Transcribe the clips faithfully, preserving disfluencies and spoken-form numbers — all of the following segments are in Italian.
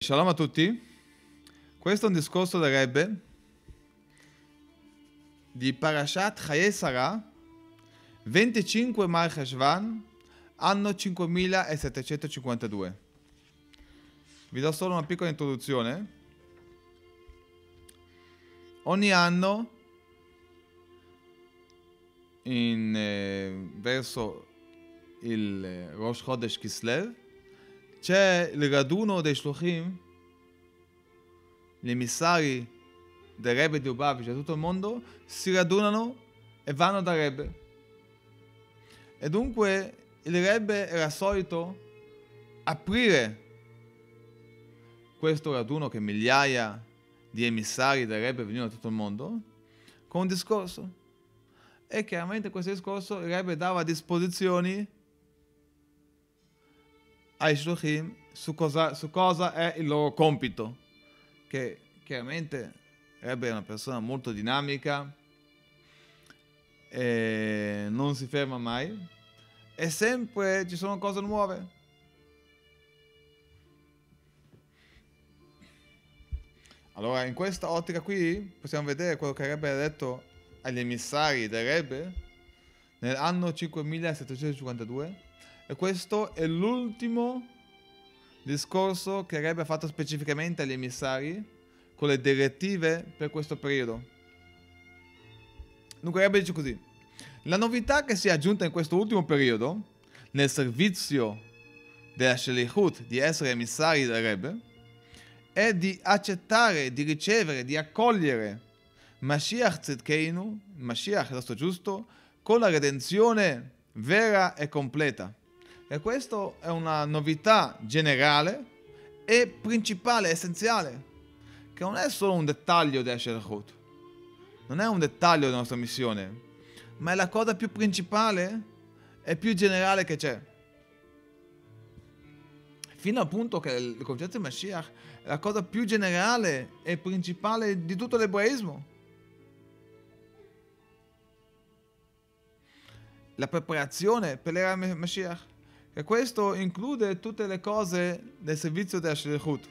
Shalom a tutti, questo è un discorso del Rebbe di Parashat Chayei Sarah, venticinque Mar Cheshvan, anno cinquemilasettecentocinquantadue. Vi do solo una piccola introduzione. Ogni anno, in, eh, verso il eh, Rosh Chodesh Kislev, c'è il raduno dei Shluchim, gli emissari del Rebbe di Lubavitch da tutto il mondo, si radunano e vanno da Rebbe. E dunque il Rebbe era solito aprire questo raduno, che migliaia di emissari del Rebbe venivano da tutto il mondo, con un discorso. E chiaramente questo discorso il Rebbe dava disposizioni ai Shluchim su cosa, su cosa è il loro compito, che chiaramente il Rebbe è una persona molto dinamica e non si ferma mai e sempre ci sono cose nuove. Allora in questa ottica qui possiamo vedere quello che il Rebbe ha detto agli emissari del Rebbe nell'anno cinquemilasettecentocinquantadue, e questo è l'ultimo discorso che il Rebbe ha fatto specificamente agli emissari con le direttive per questo periodo. Dunque il Rebbe dice così: la novità che si è aggiunta in questo ultimo periodo nel servizio della Shelichut di essere emissari del Rebbe è di accettare, di ricevere, di accogliere Mashiach Tzidkeinu, Mashiach, il nostro giusto, con la redenzione vera e completa. E questa è una novità generale e principale, essenziale, che non è solo un dettaglio della Shelichut, non è un dettaglio della nostra missione, ma è la cosa più principale e più generale che c'è. Fino al punto che il concetto di Mashiach è la cosa più generale e principale di tutto l'ebraismo. La preparazione per l'era Mashiach. E questo include tutte le cose del servizio della Shelichut.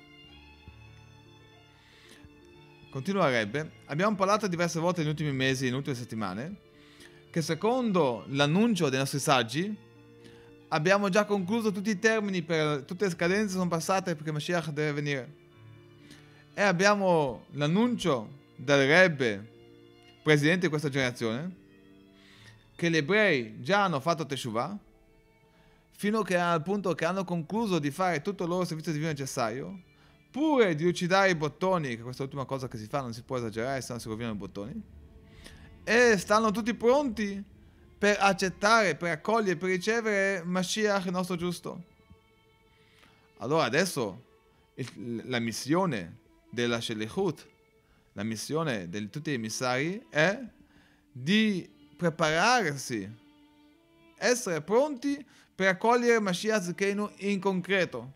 Continua Rebbe: abbiamo parlato diverse volte negli ultimi mesi, nelle ultime settimane, che secondo l'annuncio dei nostri saggi abbiamo già concluso tutti i termini, per tutte le scadenze sono passate perché Mashiach deve venire. E abbiamo l'annuncio del Rebbe, presidente di questa generazione, che gli ebrei già hanno fatto Teshuvah, fino che al punto che hanno concluso di fare tutto il loro servizio divino necessario, pure di lucidare i bottoni, che questa è l'ultima cosa che si fa, non si può esagerare, se no si rovinano i bottoni, e stanno tutti pronti per accettare, per accogliere, per ricevere Mashiach, il nostro giusto. Allora adesso il, la missione della Shelichut, la missione di tutti gli emissari è di prepararsi, essere pronti per accogliere Mashiach Tzidkeinu in concreto.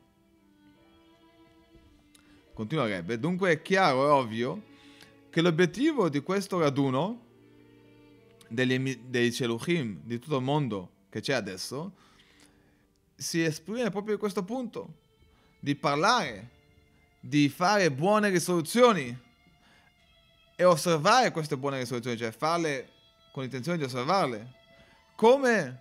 Continua Rebbe: dunque è chiaro e ovvio che l'obiettivo di questo raduno degli, dei Sheluchim di tutto il mondo che c'è adesso si esprime proprio in questo punto, di parlare, di fare buone risoluzioni e osservare queste buone risoluzioni, cioè farle con l'intenzione di osservarle, come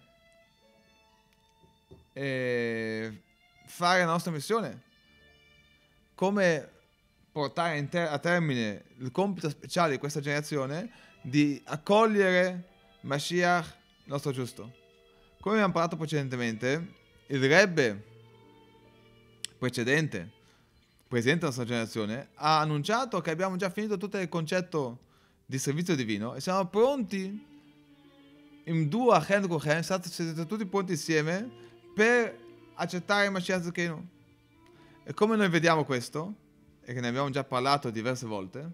eh, fare la nostra missione, come portare in ter- a termine il compito speciale di questa generazione di accogliere Mashiach, il nostro giusto. Come abbiamo parlato precedentemente, il Rebbe precedente, presidente della nostra generazione, ha annunciato che abbiamo già finito tutto il concetto di servizio divino e siamo pronti in due a Chen Kuchen, siete tutti pronti insieme per accettare Mashiach Tzidkeinu. E come noi vediamo questo, e che ne abbiamo già parlato diverse volte,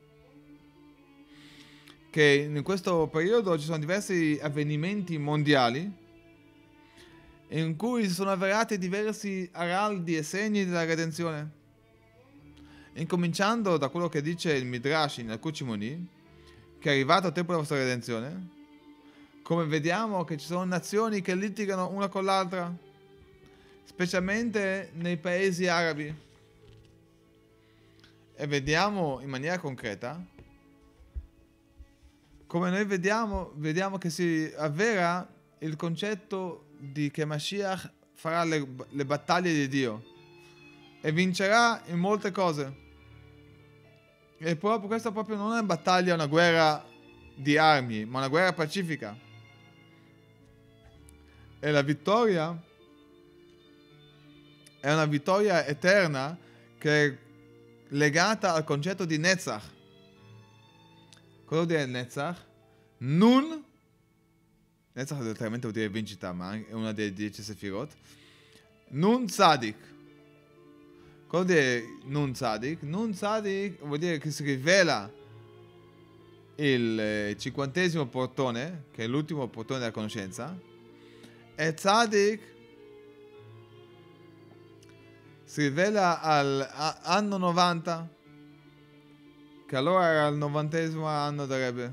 che in questo periodo ci sono diversi avvenimenti mondiali in cui si sono avverati diversi araldi e segni della redenzione, incominciando da quello che dice il Midrash in Likutei Shimoni, che è arrivato il tempo della vostra redenzione. Come vediamo che ci sono nazioni che litigano una con l'altra, specialmente nei paesi arabi. e vediamo in maniera concreta, come noi vediamo, vediamo che si avvera il concetto di che Mashiach farà le, le battaglie di Dio e vincerà in molte cose. E proprio questa proprio non è una battaglia, una guerra di armi, ma una guerra pacifica. E la vittoria è una vittoria eterna che è legata al concetto di Netzach. Cosa vuol dire Netzach? Nun, Netzach letteralmente vuol dire vincita, ma è una dei dieci Sefirot. Nun Tzadik. Cosa vuol dire Nun Tzadik? Nun Tzadik vuol dire che si rivela il cinquantesimo portone, che è l'ultimo portone della conoscenza, e Tzadik si rivela all'anno novanta, che allora era il novantesimo anno del Rebbe.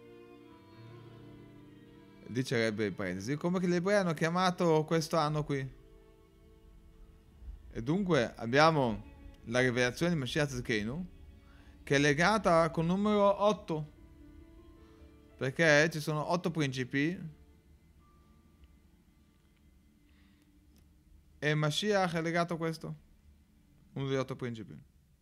Dice Rebbe in parentesi, come che gli ebrei hanno chiamato questo anno qui. E dunque abbiamo la rivelazione di Mashiach Tzidkeinu, che è legata col numero otto, perché ci sono otto principi e Mashiach è legato a questo, uno degli otto principi.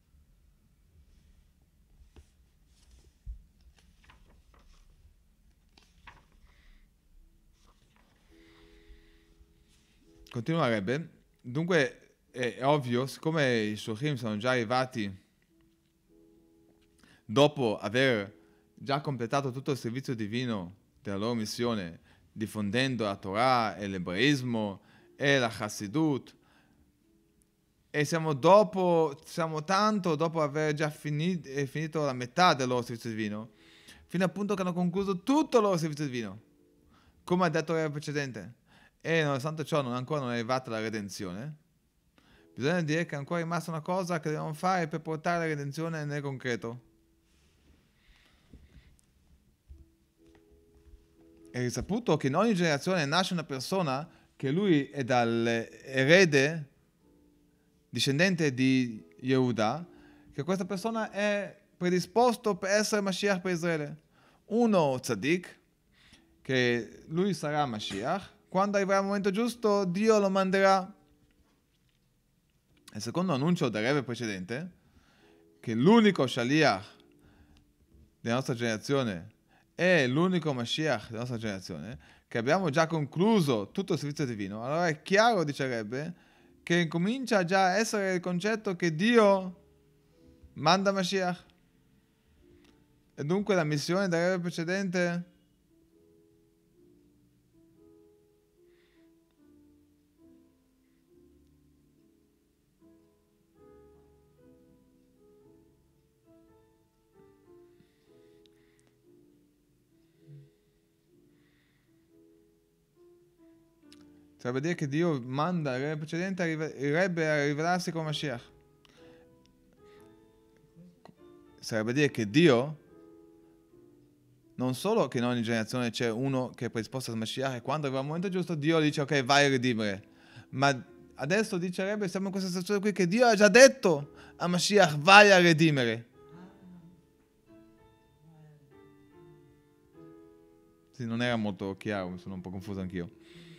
Continua Rebbe. Dunque è, è ovvio, siccome i Shulchim sono già arrivati dopo aver già completato tutto il servizio divino della loro missione, diffondendo la Torah e l'ebraismo e la Chassidut, e siamo dopo, siamo tanto dopo aver già finito, finito la metà del loro servizio divino, fino al punto che hanno concluso tutto il loro servizio divino, come ha detto il precedente, e nonostante ciò non ancora non è arrivata la redenzione. Bisogna dire che è ancora rimasta una cosa che dobbiamo fare per portare la redenzione nel concreto. È risaputo che in ogni generazione nasce una persona che lui è dall'erede discendente di Yehuda, che questa persona è predisposto per essere Mashiach per Israele. Uno Tzadik, che lui sarà Mashiach, quando arriverà il momento giusto Dio lo manderà. Il secondo annuncio del Rebbe precedente, che l'unico Shaliach della nostra generazione è l'unico Mashiach della nostra generazione, che abbiamo già concluso tutto il servizio divino, allora è chiaro, dice Rebbe, che comincia già a essere il concetto che Dio manda Mashiach. E dunque la missione del Rebbe precedente sarebbe dire che Dio manda il Rebbe precedente, il Rebbe a rivelarsi come Mashiach. Sarebbe dire che Dio, non solo che in ogni generazione c'è uno che è predisposto al Mashiach e quando arriva il momento giusto Dio dice ok, vai a redimere, ma adesso dice Rebbe, siamo in questa situazione qui che Dio ha già detto a Mashiach vai a redimere. Sì, non era molto chiaro, mi sono un po' confuso anch'io.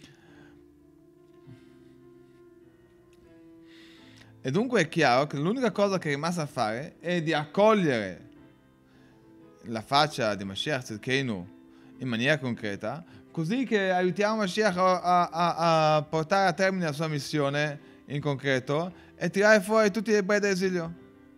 E dunque è chiaro che l'unica cosa che è rimasta a fare è di accogliere la faccia di Mashiach Tzidkeinu in maniera concreta, così che aiutiamo Mashiach a, a, a portare a termine la sua missione in concreto e tirare fuori tutti gli ebrei dall'esilio.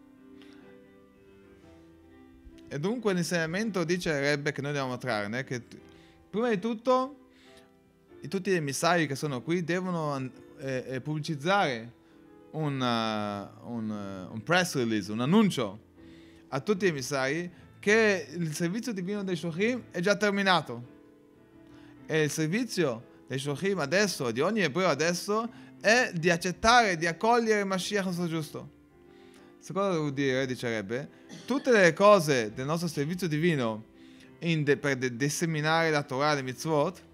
E dunque l'insegnamento, dice Rebbe, che noi dobbiamo trarne, che prima di tutto tutti gli emissari che sono qui devono eh, eh, pubblicizzare Un, uh, un, uh, un press release, un annuncio a tutti gli emissari che il servizio divino dei Shulchim è già terminato e il servizio dei Shulchim adesso, di ogni ebreo adesso, è di accettare, di accogliere il Mashiach al suo giusto. Secondo vuol dire, dicerebbe, tutte le cose del nostro servizio divino in de, per de, disseminare la Torah e le mitzvot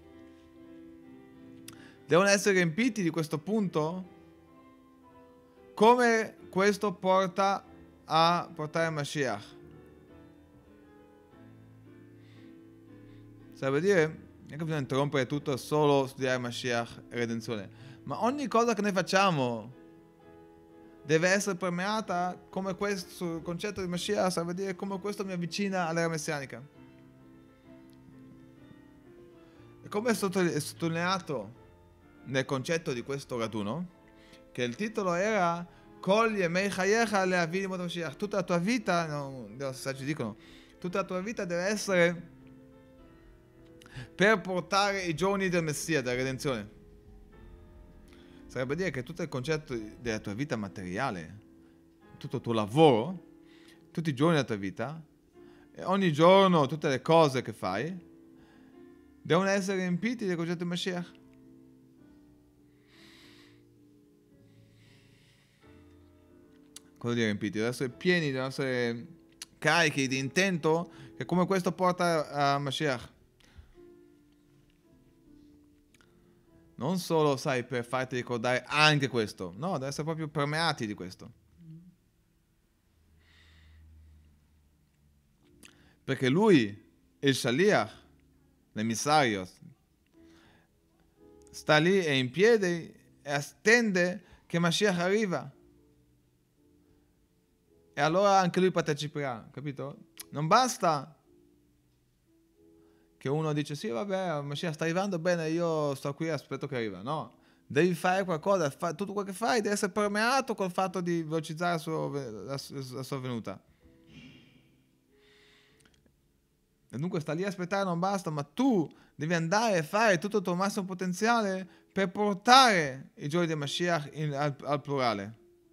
devono essere riempiti di questo punto, come questo porta a portare Mashiach. Sarebbe dire, non è che bisogna interrompere tutto solo studiare Mashiach e redenzione, ma ogni cosa che noi facciamo deve essere permeata come questo concetto di Mashiach, sarebbe dire come questo mi avvicina all'era messianica. E come è sottolineato nel concetto di questo raduno, che il titolo era Kol Yemei Chayecha Le'avi Limot Mashiach. Tutta la tua vita, no, i saggi dicono, tutta la tua vita deve essere per portare i giorni del Messia, della redenzione. Sarebbe dire che tutto il concetto della tua vita materiale, tutto il tuo lavoro, tutti i giorni della tua vita, e ogni giorno tutte le cose che fai, devono essere riempiti del concetto di Mashiach. Cosa dire riempiti? Devono essere pieni, devono essere carichi di intento, che come questo porta a Mashiach. Non solo, sai, per farti ricordare anche questo. No, deve essere proprio permeati di questo. Perché lui, il Shaliach, l'emissario, sta lì e in piedi e attende che Mashiach arriva. E allora anche lui parteciperà, capito? Non basta che uno dice sì, vabbè, Mashiach sta arrivando, bene, io sto qui e aspetto che arriva. No, devi fare qualcosa, fa, tutto quello che fai deve essere permeato col fatto di velocizzare la sua, la, la sua venuta. E dunque sta lì a aspettare non basta, ma tu devi andare e fare tutto il tuo massimo potenziale per portare i giorni di Mashiach in, al, al plurale.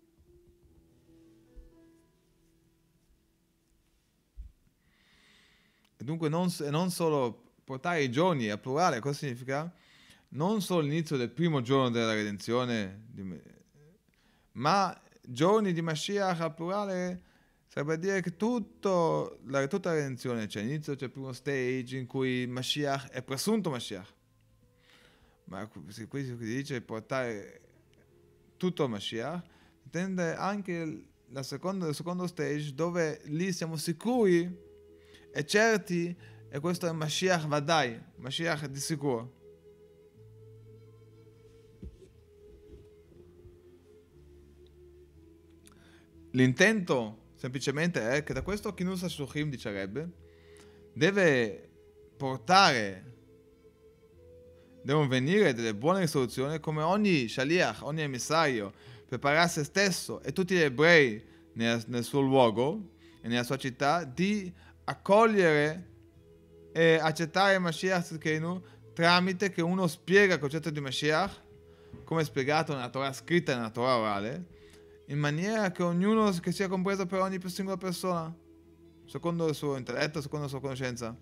E dunque non, non solo portare i giorni al plurale, cosa significa? Non solo l'inizio del primo giorno della redenzione, ma giorni di Mashiach al plurale sarebbe dire che tutto, la, tutta la redenzione, cioè all'inizio c'è il primo stage in cui Mashiach è presunto Mashiach, ma qui si dice portare tutto a Mashiach, intende anche la seconda, il secondo stage dove lì siamo sicuri e certi, e questo è Mashiach Vadai, Mashiach di sicuro. L'intento semplicemente è che da questo Kinus HaShluchim, dicerebbe, deve portare, devono venire delle buone risoluzioni, come ogni Shaliach, ogni emissario, preparare se stesso e tutti gli ebrei nel, nel suo luogo e nella sua città, di accogliere e accettare Mashiach Tzidkeinu tramite che uno spiega il concetto di Mashiach, come è spiegato nella Torah scritta e nella Torah orale, in maniera che ognuno che sia compreso per ogni singola persona, secondo il suo intelletto, secondo la sua conoscenza.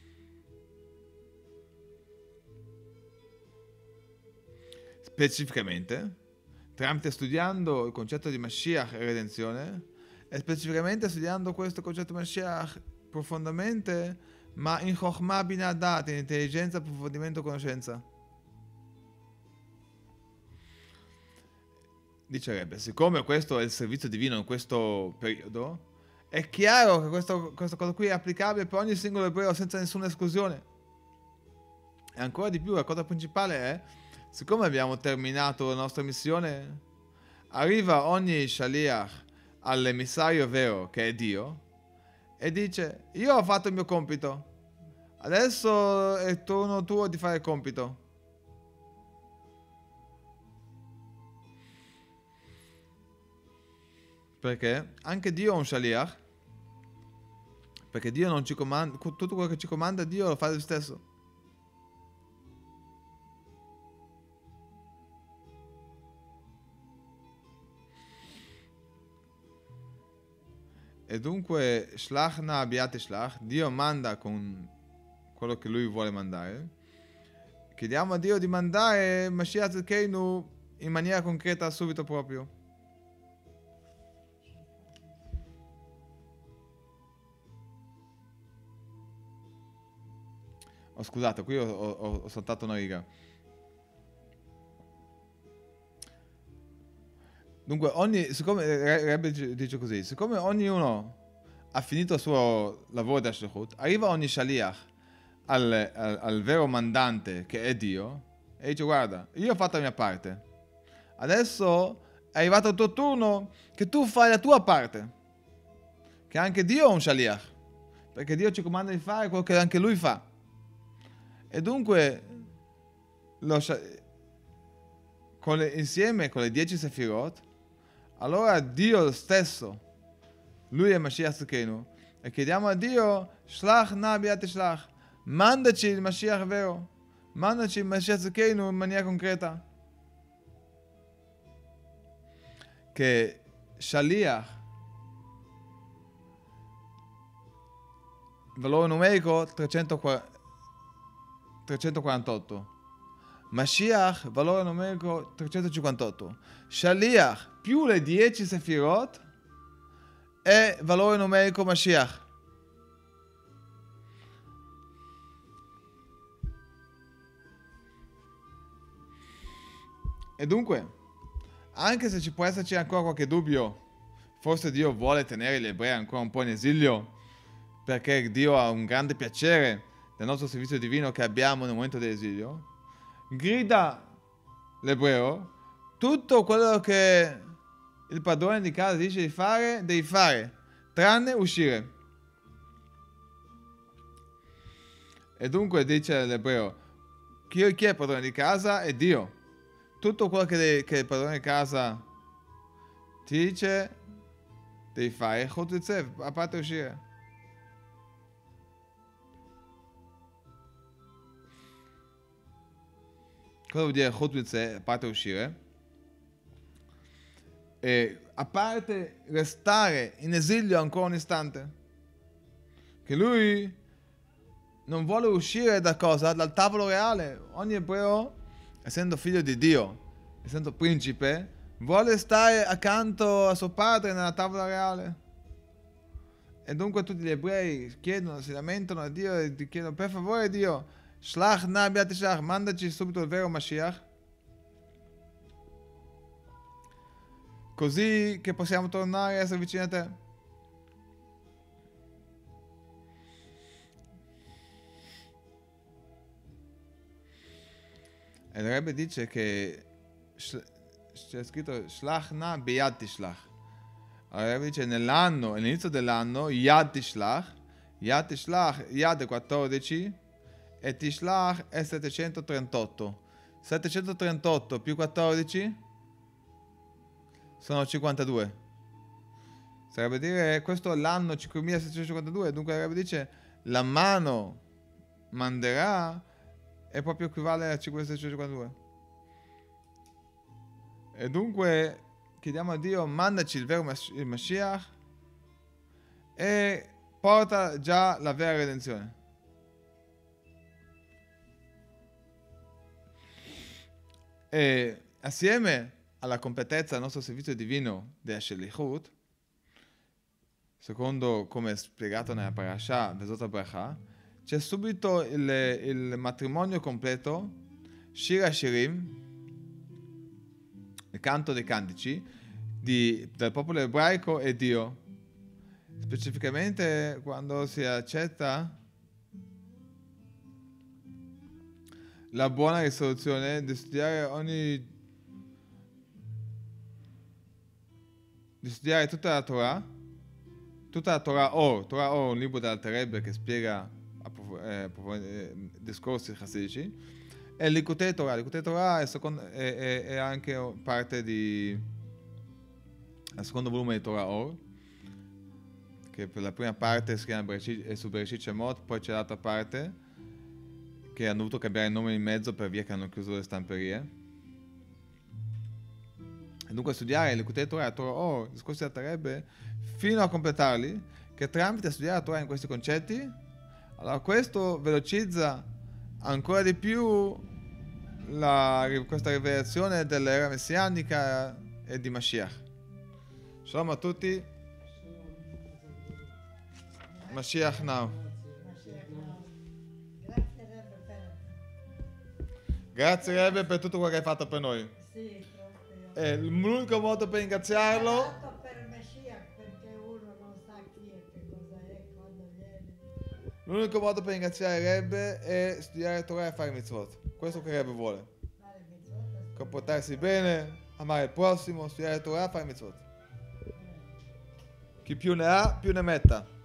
Specificamente, tramite studiando il concetto di Mashiach e redenzione, e specificamente studiando questo concetto di Mashiach profondamente, ma in Chokhmah Binah Dat, in intelligenza, approfondimento, conoscenza. Dicerebbe, siccome questo è il servizio divino in questo periodo, è chiaro che questo, questa cosa qui è applicabile per ogni singolo ebreo senza nessuna esclusione. E ancora di più, la cosa principale è, siccome abbiamo terminato la nostra missione, arriva ogni Shaliach all'emissario vero, che è Dio, e dice, io ho fatto il mio compito, adesso è il turno tuo di fare il compito. Perché anche Dio è un Shaliach, perché Dio non ci comanda, tutto quello che ci comanda Dio lo fa lui stesso. E dunque Shlach na biat shlach, Dio manda con quello che lui vuole mandare. Chiediamo a Dio di mandare Mashiach Tzidkeinu in maniera concreta subito proprio. Oh, scusate, qui ho, ho, ho saltato una riga. Dunque, ogni, siccome, Re- Rebbe dice dice così, siccome ognuno ha finito il suo lavoro da Shlichut, arriva ogni Shaliach al, al, al vero mandante che è Dio e dice guarda, io ho fatto la mia parte, adesso è arrivato il tuo turno che tu fai la tua parte, che anche Dio è un Shaliach, perché Dio ci comanda di fare quello che anche Lui fa. E dunque, lo, con le, insieme con le dieci Sefirot, allora Dio stesso, Lui è Mashiach Tzidkenu, e chiediamo a Dio, Shlach na biat shlach, mandaci il Mashiach vero, mandaci il Mashiach Tzidkenu in maniera concreta. Che Shaliach, valore numerico trecentoquarantotto. Mashiach, valore numerico trecentocinquantotto. Shaliach più le dieci Sefirot è valore numerico Mashiach. E dunque, anche se ci può esserci ancora qualche dubbio, forse Dio vuole tenere gli ebrei ancora un po' in esilio, perché Dio ha un grande piacere del nostro servizio divino che abbiamo nel momento dell'esilio, grida l'ebreo, tutto quello che il padrone di casa dice di fare, devi fare, tranne uscire. E dunque dice l'ebreo, chi è il padrone di casa? È Dio. Tutto quello che, devi, che il padrone di casa ti dice, devi fare, a parte uscire. Cosa vuol dire chut mitzvah, a parte uscire? E a parte restare in esilio ancora un istante. Che lui non vuole uscire da cosa? Dal tavolo reale. Ogni ebreo, essendo figlio di Dio, essendo principe, vuole stare accanto a suo padre nella tavola reale. E dunque tutti gli ebrei chiedono, si lamentano a Dio e ti chiedono, per favore Dio, Shlach na biat shlach, mandaci subito il vero Mashiach, così che possiamo tornare a essere vicini a te. E il Rebbe dice che c'è scritto Shlach na biat tishlach. Allora il Rebbe dice nell'anno, all'inizio dell'anno, Yad tishlach, Yad tishlach, Yad è quattordici, e Tishlach è settecentotrentotto. settecentotrentotto più quattordici sono cinquantadue. Sarebbe dire, questo è l'anno cinquemilasettecentocinquantadue, dunque Rebbe dice, la mano manderà è proprio equivale a cinquemilasettecentocinquantadue. E dunque chiediamo a Dio, mandaci il vero Mas- il Mashiach e porta già la vera redenzione. E assieme alla completezza del nostro servizio divino della Shlichut, secondo come è spiegato nella parasha Vezot HaBracha, c'è subito il, il matrimonio completo, Shir Shirim, il canto dei cantici, di, del popolo ebraico e Dio. Specificamente quando si accetta la buona risoluzione di studiare ogni di studiare tutta la Torah, tutta la Torah Or, Torah Or, un libro dell'Alter Rebbe che spiega eh, eh, discorsi chassidici, e l'Likutei Torah. L'Likutei Torah è, secondo, è, è, è anche parte di il secondo volume di Torah Or, che per la prima parte si chiama Bereshit, è su Bereshit Shemot, poi c'è l'altra parte che hanno dovuto cambiare il nome in mezzo per via che hanno chiuso le stamperie. E dunque studiare l'Likutei Torah, la Torah Or, i discorsi dell'Alter Rebbe, fino a completarli, che tramite studiare la Torah in questi concetti, allora questo velocizza ancora di più la, questa rivelazione dell'era messianica e di Mashiach. Shalom a tutti. Mashiach now. Grazie Rebbe per tutto quello che hai fatto per noi. eh, l'unico modo per ringraziarlo, Dato per Messia, perché uno non sa chi è, che cosa è, quando viene. l'unico modo per ringraziare Rebbe è studiare Torah e fare mitzvot. Questo che Rebbe vuole. Fare mezz'ora, Comportarsi bene, amare il prossimo, studiare Torah e fare mitzvot. Chi più ne ha, più ne metta.